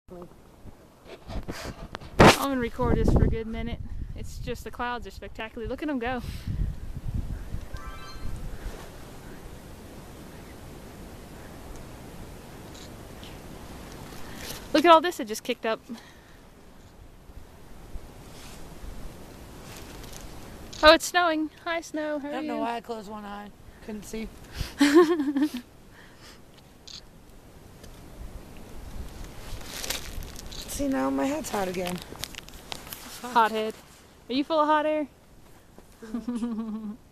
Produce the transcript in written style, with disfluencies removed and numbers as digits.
I'm gonna record this for a good minute. It's just the clouds are spectacular. Look at them go. Look at all this that just kicked up. Oh, it's snowing. Hi, snow. How are you? I don't know why I closed one eye. Couldn't see. See, now my head's hot again. Hot head. Are you full of hot air?